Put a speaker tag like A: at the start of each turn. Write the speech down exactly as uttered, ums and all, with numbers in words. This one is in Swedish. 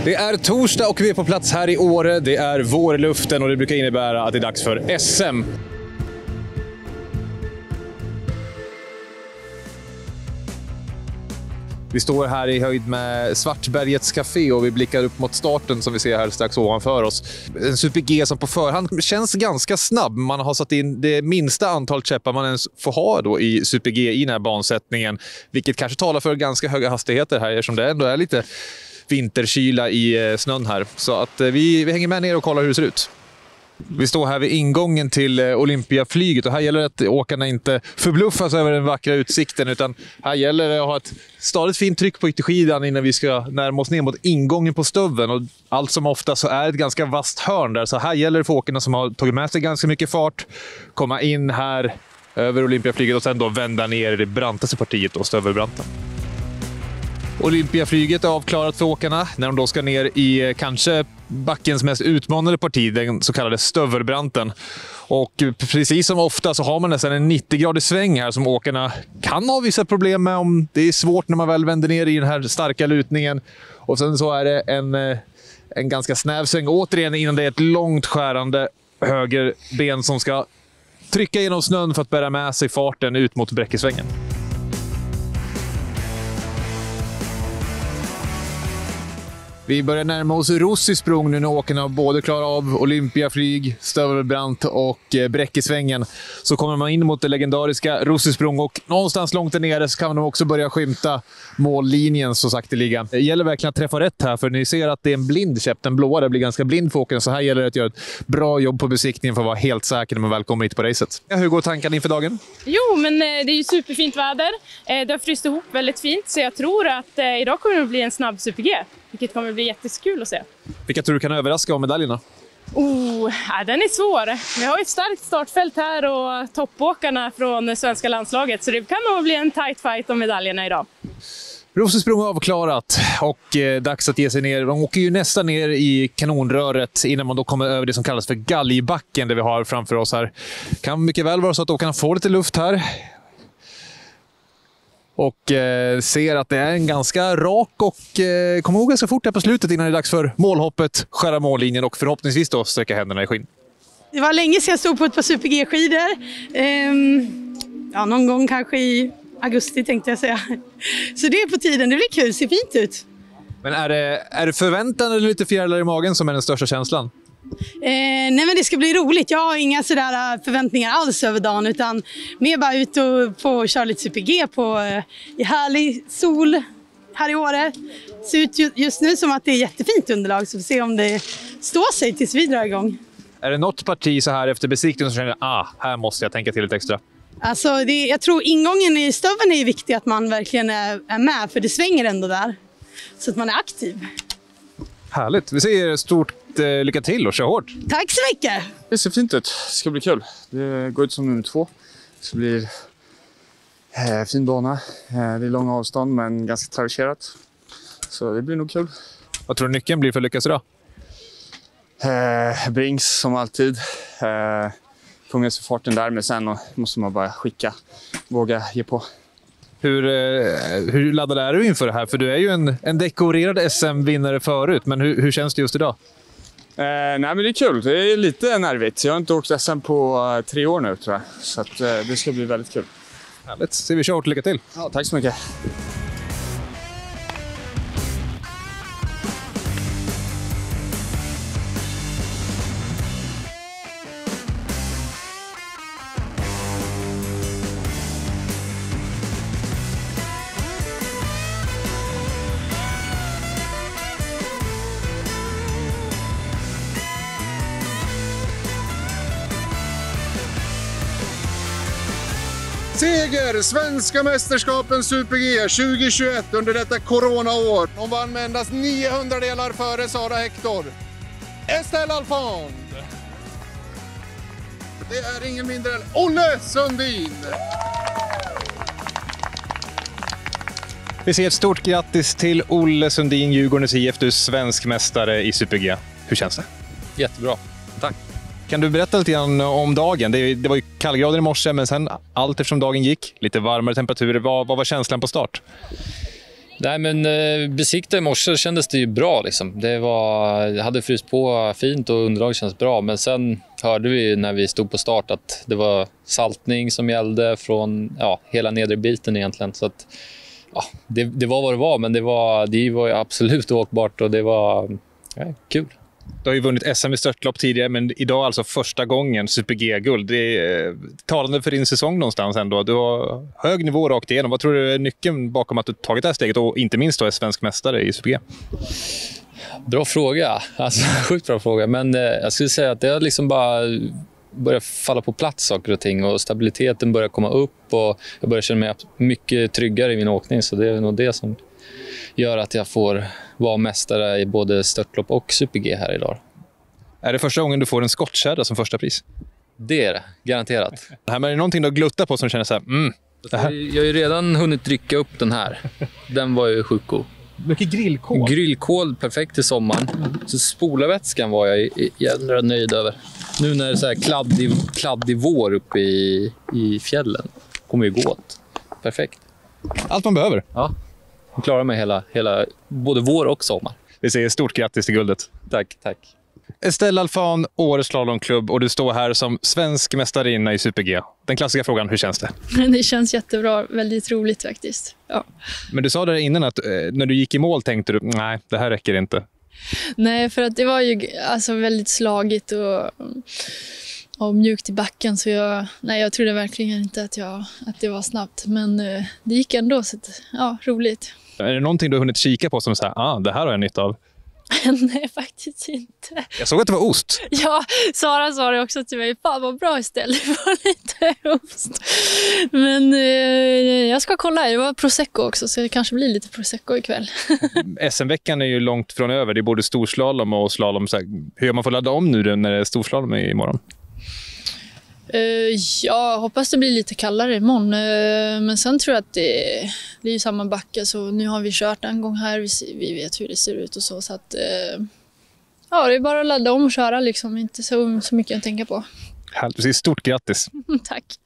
A: Det är torsdag och vi är på plats här i Åre. Det är vårluften och det brukar innebära att det är dags för S M. Vi står här i höjd med Svartbergets café och vi blickar upp mot starten som vi ser här strax ovanför oss. En Super G som på förhand känns ganska snabb. Man har satt in det minsta antal käppar man ens får ha då i Super G i den här bansättningen. Vilket kanske talar för ganska höga hastigheter här eftersom det ändå är lite vinterkyla i snön här. Så att vi, vi hänger med ner och kollar hur det ser ut. Vi står här vid ingången till Olympiaflyget och här gäller det att åkarna inte förbluffas över den vackra utsikten utan här gäller det att ha ett stadigt fint tryck på ytterskidan innan vi ska närma oss ner mot ingången på stöveln och allt som ofta så är det ett ganska vasst hörn där så här gäller det för åkarna som har tagit med sig ganska mycket fart komma in här över Olympiaflyget och sen då vända ner i det brantaste partiet och stövelbranten. Olympiaflyget är avklarat för åkarna när de då ska ner i kanske backens mest utmanande parti, den så kallade stövelbranten. Och precis som ofta så har man nästan en nittio-gradig sväng här som åkarna kan ha vissa problem med om det är svårt när man väl vänder ner i den här starka lutningen. Och sen så är det en, en ganska snäv sväng återigen innan det är ett långt skärande högerben som ska trycka genom snön för att bära med sig farten ut mot Bräckesvängen. Vi börjar närma oss Rossisprung nu när åkarna både klarar av Olympiaflyg, Stövelbrant och Bräckesvängen. Så kommer man in mot det legendariska Rossisprung och någonstans långt där nere så kan man också börja skymta mållinjen så sakteliga. Det gäller verkligen att träffa rätt här för ni ser att det är en blind käpp. Den blåa där blir ganska blind för åkarna så här gäller det att göra ett bra jobb på besiktningen för att vara helt säker när man väl kommer hit på racet. Ja, hur går tankarna inför dagen?
B: Jo, men det är ju superfint väder. Det har fryst ihop väldigt fint så jag tror att idag kommer det bli en snabb Super G. Vilket kommer bli jättekul att se. Vilka
A: tror du kan överraska om medaljerna?
B: Oh, ja, den är svår. Vi har ett starkt startfält här och toppåkarna från svenska landslaget. Så det kan nog bli en tight fight om medaljerna idag.
A: Rossisprung avklarat och eh, dags att ge sig ner. De åker ju nästan ner i kanonröret innan man då kommer över det som kallas för galgbacken där vi har framför oss här. Kan mycket väl vara så att åkarna får lite luft här. Och eh, ser att det är en ganska rak och eh, kommer ihåg ganska fort här på slutet innan det är dags för målhoppet, skära mållinjen och förhoppningsvis då sträcka händerna i skinn.
C: Det var länge sedan jag stod på ett par Super G-skidor. Ehm, ja, någon gång kanske i augusti tänkte jag säga. Så det är på tiden, det blir kul, ser fint ut.
A: Men är det, är det förväntan eller lite fjärilar i magen som är den största känslan?
C: Eh, nej men det ska bli roligt. Jag har inga sådär förväntningar alls över dagen utan mer bara ut och få köra lite Super G på eh, i härlig sol här i Åre. Ser ut just nu som att det är jättefint underlag så vi får se om det står sig tills vi drar igång.
A: Är det något parti så här efter besiktningen som känner ah, här måste jag tänka till lite extra?
C: Alltså det, jag tror ingången i stöven är viktig att man verkligen är, är med för det svänger ändå där. Så att man är aktiv.
A: Härligt. Vi säger stort eh, lycka till och kör hårt.
C: Tack så mycket.
D: Det ser fint ut. Det ska bli kul. Det går ut som nummer två. Det blir eh, fin bana. Eh, det är långa avstånd men ganska traverserat. Så det blir nog kul.
A: Vad tror du nyckeln blir för att lyckas idag?
D: Eh, Brings som alltid. Eh, Få med sig farten där men sen måste man bara skicka. Våga ge på.
A: Hur, hur laddad är du inför det här? För du är ju en, en dekorerad S M-vinnare förut, men hur, hur känns det just idag?
D: Eh, nej men det är kul, det är lite nervigt. Jag har inte åkt S M på uh, tre år nu tror jag. Så att, uh, det ska bli väldigt kul.
A: Härligt, så vi kör, lycka till.
D: Ja, tack så mycket.
E: Seger! Svenska mästerskapen Super G tjugo tjugoett under detta coronaår. De vann med endast nio hundradelar före Sara Hector. Estelle Alfond. Det är ingen mindre än Olle Sundin.
A: Vi säger ett stort grattis till Olle Sundin, Djurgårdens I F, du är svensk mästare i Super G. Hur känns det?
F: Jättebra, tack.
A: Kan du berätta lite grann om dagen? Det, det var ju kallgrader i morse, men sen allt eftersom dagen gick, lite varmare temperaturer. Vad, vad var känslan på start?
F: Nej, men eh, besikta i morse kändes det ju bra. Liksom. Det var, jag hade fryst på fint och underlag känns bra. Men sen hörde vi när vi stod på start att det var saltning som gällde från ja, hela nedre biten egentligen. Så att, ja, det, det var vad det var, men det var, det var absolut åkbart och det var ja, kul.
A: Du har ju vunnit S M i störtlopp tidigare, men idag alltså första gången Super G-guld. Det är talande för din säsong någonstans ändå. Du har hög nivå rakt igenom. Vad tror du är nyckeln bakom att du tagit det här steget och inte minst då är svensk mästare i Super G?
F: Bra fråga. Alltså, sjukt bra fråga. Men eh, jag skulle säga att det har liksom bara börjat falla på plats saker och ting och stabiliteten börjar komma upp och jag börjar känna mig mycket tryggare i min åkning. Så det är nog det som gör att jag får vara mästare i både störtlopp och Super G här idag.
A: Är det första gången du får en skottkärra som första pris?
F: Det är det, garanterat.
A: Det här, men är det någonting du har gluttat på som känner så här, mm, det här?
F: Jag har ju redan hunnit dricka upp den här. Den var ju sjukt god.
A: Mycket grillkål.
F: Grillkål, perfekt i sommaren. Så spolarvätskan var jag jävla nöjd över. Nu när det är så här kladdig, kladdig vår uppe i, i fjällen kommer ju gå åt. Perfekt.
A: Allt man behöver.
F: Ja, jag klarar mig hela, hela, både vår och sommar.
A: Vi säger stort grattis till guldet.
F: Tack, tack.
A: Estelle Alfan, Åres slalomklubb, och du står här som svensk mästarinna i Super G. Den klassiska frågan, hur känns det?
G: Det känns jättebra, väldigt roligt faktiskt. Ja.
A: Men du sa där innan att eh, när du gick i mål tänkte du, nej, det här räcker inte.
G: Nej, för att det var ju alltså väldigt slagigt och, och mjukt i backen, så jag, nej, jag trodde verkligen inte att, jag, att det var snabbt. Men eh, det gick ändå, så att, ja, roligt.
A: Är det någonting du har hunnit kika på som säger, ah, det här har jag nytta av?
G: Nej, faktiskt inte.
A: Jag såg att det var ost.
G: Ja, Sara sa det också till mig. Fan vad bra istället, det var lite ost. Men eh, jag ska kolla, det var prosecco också, så det kanske blir lite prosecco ikväll.
A: S M-veckan är ju långt från över. Det är både storslalom och slalom. Så här, hur man får ladda om nu när det är storslalom imorgon?
G: Uh, ja, jag hoppas det blir lite kallare imorgon. Uh, men sen tror jag att det, det är samma backe, så nu har vi kört en gång här. Vi, vi vet hur det ser ut och så. Så att, uh, ja, det är bara att ladda om och köra liksom. Inte så, så mycket att tänka på.
A: Härligt. Stort grattis.
G: Tack.